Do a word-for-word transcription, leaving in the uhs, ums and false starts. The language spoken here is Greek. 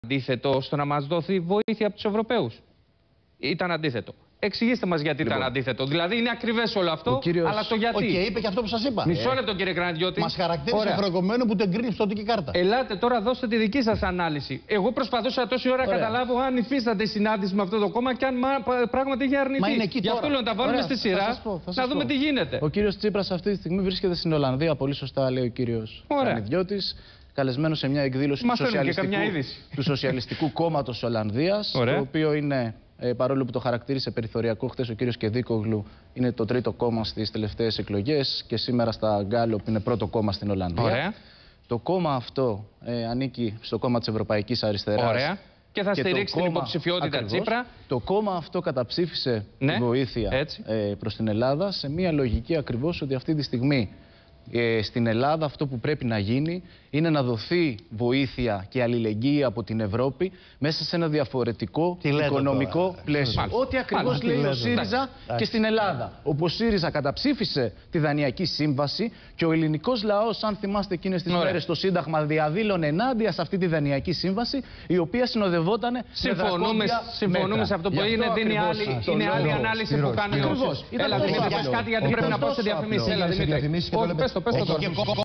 αντίθετο στο να μας δοθεί βοήθεια από τους Ευρωπαίους. Ήταν αντίθετο. Εξηγήστε μας γιατί λοιπόν. ήταν αντίθετο. Δηλαδή είναι ακριβές όλο αυτό, κύριος... αλλά το γιατί. Οκ, okay, είπε και αυτό που σας είπα. Μισό λεπτό, κύριε Κρανιώτη. Μας χαρακτήρισε προηγουμένου που το εγκρίνει η πιστωτική κάρτα. Ελάτε τώρα, δώστε τη δική σας ανάλυση. Εγώ προσπαθούσα τόση ώρα να καταλάβω αν υφίσταται συνάντηση με αυτό το κόμμα και αν πράγματι είχε αρνηθεί. Μα είναι εκεί Γι' αυτό λέω να τα βάλουμε στη σειρά, θα πω, θα να δούμε πω. τι γίνεται. Ο κύριος Τσίπρας αυτή τη στιγμή βρίσκεται στην Ολλανδία, πολύ σωστά λέει ο κύριος Κρανιδιώτης. Καλεσμένο σε μια εκδήλωση του Σοσιαλιστικού, του Σοσιαλιστικού Κόμματος Ολλανδίας, το οποίο είναι, ε, παρόλο που το χαρακτήρισε περιθωριακό χθες ο κύριος Κεδίκογλου, είναι το τρίτο κόμμα στις τελευταίες εκλογές και σήμερα στα Γκάλοπ είναι πρώτο κόμμα στην Ολλανδία. Ωραία. Το κόμμα αυτό ε, ανήκει στο κόμμα της Ευρωπαϊκής Αριστεράς. Ωραία. Και θα και στηρίξει την υποψηφιότητα ακριβώς, Τσίπρα. Το κόμμα αυτό καταψήφισε ναι, τη βοήθεια ε, προς την Ελλάδα σε μια λογική ακριβώς ότι αυτή τη στιγμή Ε, στην Ελλάδα αυτό που πρέπει να γίνει είναι να δοθεί βοήθεια και αλληλεγγύη από την Ευρώπη μέσα σε ένα διαφορετικό οικονομικό τώρα πλαίσιο. Ό,τι ακριβώς λέει ο ΣΥΡΙΖΑ και στην Ελλάδα. Όπου ο ΣΥΡΙΖΑ καταψήφισε τη Δανειακή Σύμβαση και ο ελληνικός λαός, αν θυμάστε εκείνες τις μέρες, στο Σύνταγμα διαδήλωνε ενάντια σε αυτή τη Δανειακή Σύμβαση, η οποία συνοδευόταν συμφωνούμε, συμφωνούμε σε αυτό που είναι, είναι άλλη, είναι άλλη ανάλυση που κάνει ο ΣΥΡΙΖΑ. Έλα, δεν είπες κάτι γιατί πρέπει να πάω σε διαφημίσεις. Πες το, πες το τώρα.